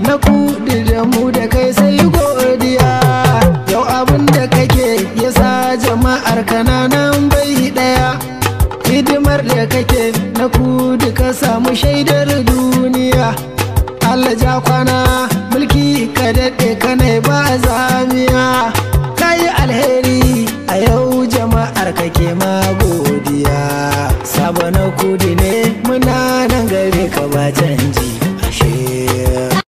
Nakudu da mu da kai sai godiya. Yau abin da kake yasa jama'ar kananan bai daya. Hidimar da kake Nakudu ka samu shaidar duniya. Allah ja kwana mulki ka daɗe kanai ba zamiya. Kayi alheri a yau jama'ar kake ma godiya. Sabo Nakudu